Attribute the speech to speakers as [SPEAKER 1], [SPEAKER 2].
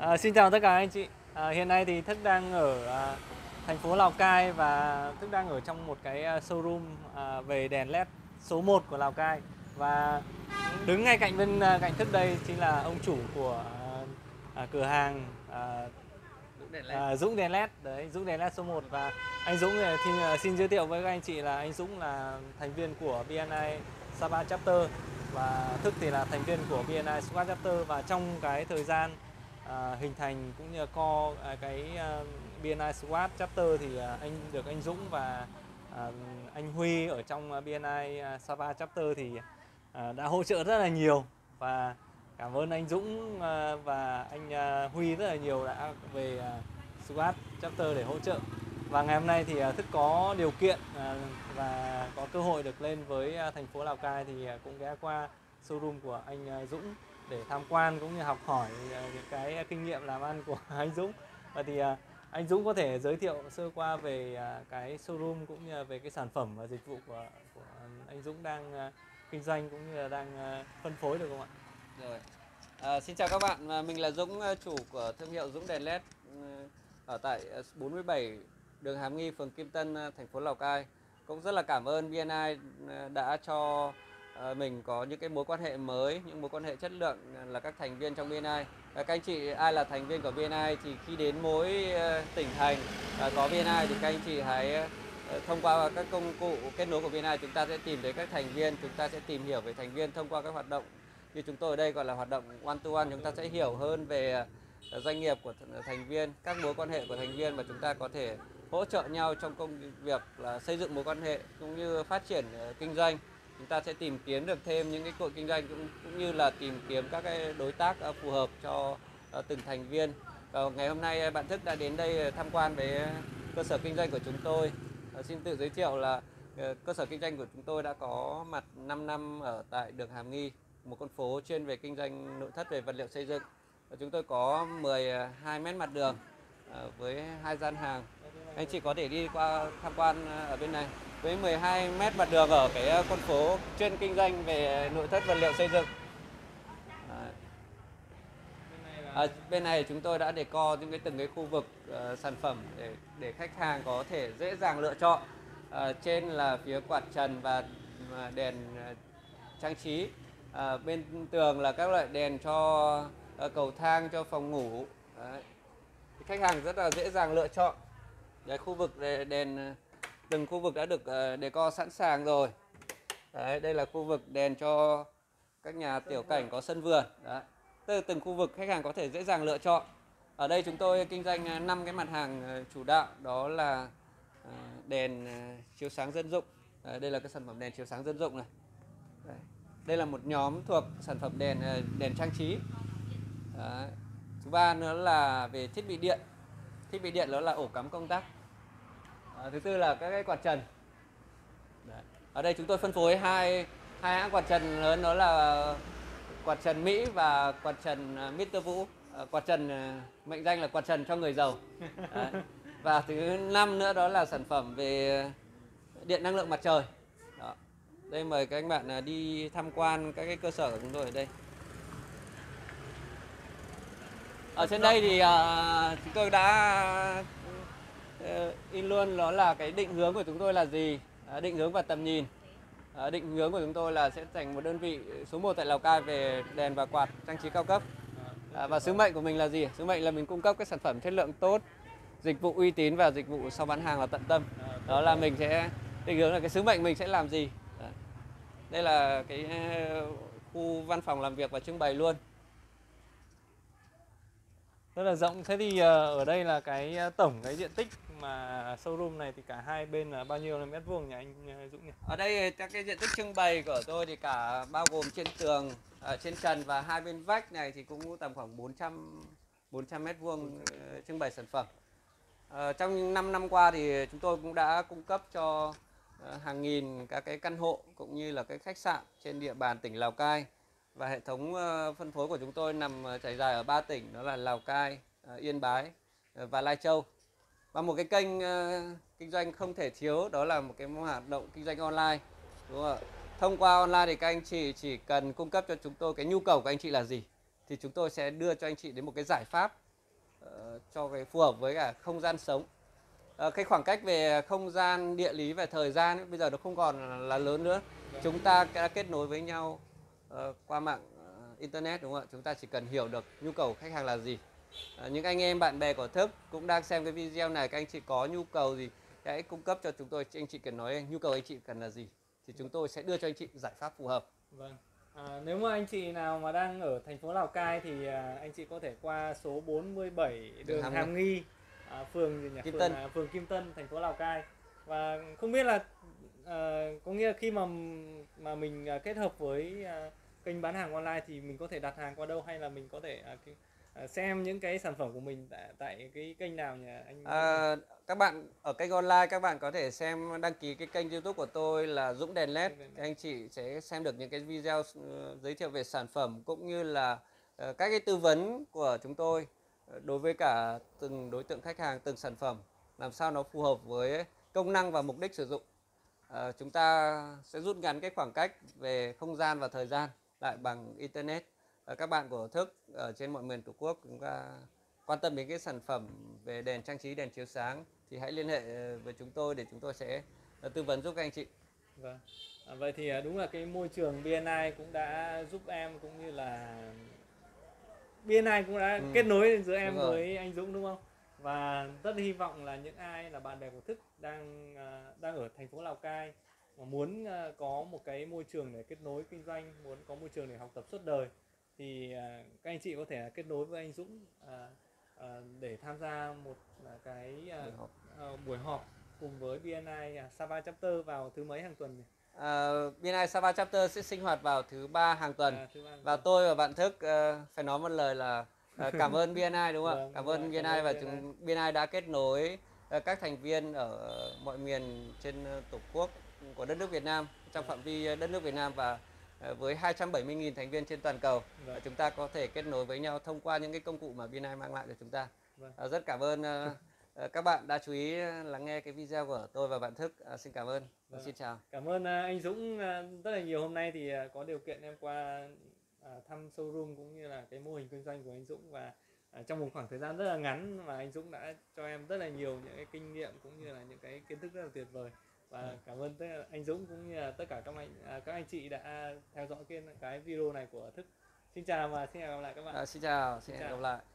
[SPEAKER 1] Xin chào tất cả anh chị. Hiện nay thì Thức đang ở thành phố Lào Cai và Thức đang ở trong một cái showroom về đèn LED số 1 của Lào Cai. Và đứng ngay cạnh Thức đây chính là ông chủ của cửa hàng Dũng đèn LED. Đấy, Dũng đèn LED số 1. Và anh Dũng thì xin giới thiệu với các anh chị là anh Dũng là thành viên của BNI Sapa Chapter và Thức thì là thành viên của BNI Squad Chapter. Và trong cái thời gian hình thành cũng như cái BNI Squad Chapter thì anh Dũng và anh Huy ở trong BNI Sapa Chapter thì đã hỗ trợ rất là nhiều, và cảm ơn anh Dũng và anh Huy rất là nhiều đã về Squad Chapter để hỗ trợ. Và ngày hôm nay thì Thức có điều kiện và có cơ hội được lên với thành phố Lào Cai thì cũng ghé qua showroom của anh Dũng để tham quan cũng như học hỏi những cái kinh nghiệm làm ăn của anh Dũng. Và thì anh Dũng có thể giới thiệu sơ qua về cái showroom cũng như về cái sản phẩm và dịch vụ của anh Dũng đang kinh doanh cũng như là đang phân phối được không ạ?
[SPEAKER 2] Rồi. Xin chào các bạn, mình là Dũng, chủ của thương hiệu Dũng đèn LED ở tại 47 đường Hàm Nghi, phường Kim Tân, thành phố Lào Cai. Cũng rất là cảm ơn BNI đã cho mình có những cái mối quan hệ mới, những mối quan hệ chất lượng là các thành viên trong BNI. Các anh chị ai là thành viên của BNI thì khi đến mỗi tỉnh thành có BNI thì các anh chị hãy thông qua các công cụ kết nối của BNI, chúng ta sẽ tìm thấy các thành viên, chúng ta sẽ tìm hiểu về thành viên thông qua các hoạt động như chúng tôi ở đây gọi là hoạt động one to one. Chúng ta sẽ hiểu hơn về doanh nghiệp của thành viên, các mối quan hệ của thành viên, và chúng ta có thể hỗ trợ nhau trong công việc là xây dựng mối quan hệ cũng như phát triển kinh doanh. Chúng ta sẽ tìm kiếm được thêm những cái cơ hội kinh doanh cũng như là tìm kiếm các cái đối tác phù hợp cho từng thành viên. Và ngày hôm nay bạn Thức đã đến đây tham quan với cơ sở kinh doanh của chúng tôi. Xin tự giới thiệu là cơ sở kinh doanh của chúng tôi đã có mặt 5 năm ở tại đường Hàm Nghi, một con phố chuyên về kinh doanh nội thất về vật liệu xây dựng. Chúng tôi có 12 mét mặt đường với 2 gian hàng. Anh chị có thể đi qua tham quan ở bên này. Với 12 mét mặt đường ở cái con phố chuyên kinh doanh về nội thất vật liệu xây dựng. Bên này chúng tôi đã decor những từng cái khu vực sản phẩm để khách hàng có thể dễ dàng lựa chọn. Trên là phía quạt trần và đèn trang trí. Bên tường là các loại đèn cho cầu thang, cho phòng ngủ. Đấy. Khách hàng rất là dễ dàng lựa chọn. Đấy, khu vực đèn, từng khu vực đã được decor sẵn sàng rồi. Đấy, đây là khu vực đèn cho các nhà tiểu cảnh có sân vườn. Đấy. Từ từng khu vực khách hàng có thể dễ dàng lựa chọn. Ở đây chúng tôi kinh doanh 5 cái mặt hàng chủ đạo, đó là đèn chiếu sáng dân dụng. Đấy, đây là cái sản phẩm đèn chiếu sáng dân dụng này. Đấy. Đây là một nhóm thuộc sản phẩm đèn trang trí. Đấy. Thứ ba nữa là về thiết bị điện. Thiết bị điện đó là ổ cắm công tắc. Thứ tư là các cái quạt trần. Đấy. Ở đây chúng tôi phân phối hai hãng quạt trần lớn, đó là quạt trần Mỹ và quạt trần Mr. Vũ. Quạt trần mệnh danh là quạt trần cho người giàu. Đấy. Và thứ năm nữa đó là sản phẩm về điện năng lượng mặt trời. Đó. Đây, mời các anh bạn đi tham quan các cái cơ sở của chúng tôi ở đây. Ở trên đây thì chúng tôi đã in luôn đó là cái định hướng của chúng tôi là gì, định hướng và tầm nhìn. Định hướng của chúng tôi là sẽ thành một đơn vị số 1 tại Lào Cai về đèn và quạt trang trí cao cấp. Và sứ mệnh của mình là gì? Sứ mệnh là mình cung cấp các sản phẩm chất lượng tốt, dịch vụ uy tín và dịch vụ sau bán hàng là tận tâm. Đó là mình sẽ định hướng là cái sứ mệnh mình sẽ làm gì. Đây là cái khu văn phòng làm việc và trưng bày luôn.
[SPEAKER 1] Rất là rộng. Thế thì ở đây là cái tổng cái diện tích mà showroom này thì cả hai bên là bao nhiêu mét vuông nhỉ anh Dũng nhỉ?
[SPEAKER 2] Ở đây các cái diện tích trưng bày của tôi thì cả bao gồm trên tường, trên trần và hai bên vách này thì cũng tầm khoảng 400 mét vuông trưng bày sản phẩm. Trong 5 năm qua thì chúng tôi cũng đã cung cấp cho hàng nghìn các cái căn hộ cũng như là cái khách sạn trên địa bàn tỉnh Lào Cai. Và hệ thống phân phối của chúng tôi nằm trải dài ở 3 tỉnh, đó là Lào Cai, Yên Bái và Lai Châu. Và một cái kênh kinh doanh không thể thiếu đó là một cái hoạt động kinh doanh online, đúng không ạ? Thông qua online thì các anh chị chỉ cần cung cấp cho chúng tôi cái nhu cầu của anh chị là gì thì chúng tôi sẽ đưa cho anh chị đến một cái giải pháp cho cái phù hợp với cả không gian sống. Cái khoảng cách về không gian, địa lý và thời gian ấy, bây giờ nó không còn là lớn nữa. Chúng ta đã kết nối với nhau qua mạng internet, đúng không ạ? Chúng ta chỉ cần hiểu được nhu cầu khách hàng là gì. Những anh em bạn bè của Thức cũng đang xem cái video này, các anh chị có nhu cầu gì hãy cung cấp cho chúng tôi. Anh chị cần nói nhu cầu anh chị cần là gì thì chúng tôi sẽ đưa cho anh chị giải pháp phù hợp.
[SPEAKER 1] Vâng. Nếu mà anh chị nào mà đang ở thành phố Lào Cai thì anh chị có thể qua số 47 đường Hàm Nghi, phường gì nhỉ?
[SPEAKER 2] Kim Tân.
[SPEAKER 1] Phường Kim Tân, thành phố Lào Cai. Và không biết là có nghĩa là khi mà mình kết hợp với kênh bán hàng online thì mình có thể đặt hàng qua đâu, hay là mình có thể xem những cái sản phẩm của mình tại cái kênh nào nhỉ anh?
[SPEAKER 2] Các bạn ở kênh online, các bạn có thể xem, đăng ký cái kênh YouTube của tôi là Dũng Đèn LED. Các anh chị sẽ xem được những cái video giới thiệu về sản phẩm cũng như là các cái tư vấn của chúng tôi đối với cả từng đối tượng khách hàng, từng sản phẩm làm sao nó phù hợp với công năng và mục đích sử dụng. Chúng ta sẽ rút ngắn cái khoảng cách về không gian và thời gian lại bằng internet. Các bạn của Thức ở trên mọi miền Tổ quốc chúng ta quan tâm đến cái sản phẩm về đèn trang trí, đèn chiếu sáng thì hãy liên hệ với chúng tôi để chúng tôi sẽ tư vấn giúp các anh chị.
[SPEAKER 1] Vâng. Vậy thì đúng là cái môi trường BNI cũng đã giúp em, cũng như là BNI cũng đã kết nối giữa em với anh Dũng, đúng không? Và rất hy vọng là những ai là bạn bè của Thức đang ở thành phố Lào Cai mà muốn có một cái môi trường để kết nối kinh doanh, muốn có môi trường để học tập suốt đời thì các anh chị có thể kết nối với anh Dũng để tham gia một cái buổi họp cùng với BNI Sapa Chapter vào thứ mấy hàng tuần nhỉ?
[SPEAKER 2] BNI Sapa Chapter sẽ sinh hoạt vào thứ 3 hàng tuần. Và tôi và bạn Thức phải nói một lời là cảm ơn BNI, đúng không ạ? Cảm ơn BNI và BNI đã kết nối các thành viên ở mọi miền trên Tổ quốc của đất nước Việt Nam, trong phạm vi đất nước Việt Nam, và với 270.000 thành viên trên toàn cầu. Chúng ta có thể kết nối với nhau thông qua những cái công cụ mà BNI mang lại cho chúng ta. Rất cảm ơn các bạn đã chú ý lắng nghe cái video của tôi và bạn Thức. Xin cảm ơn. Xin chào.
[SPEAKER 1] Cảm ơn anh Dũng rất là nhiều. Hôm nay thì có điều kiện em qua thăm showroom cũng như là cái mô hình kinh doanh của anh Dũng, và trong một khoảng thời gian rất là ngắn mà anh Dũng đã cho em rất là nhiều những cái kinh nghiệm cũng như là những cái kiến thức rất là tuyệt vời. Và cảm ơn anh Dũng cũng như là tất cả các anh chị đã theo dõi cái video này của Thức. Xin chào và xin hẹn gặp lại các bạn.
[SPEAKER 2] Xin chào, xin hẹn gặp lại.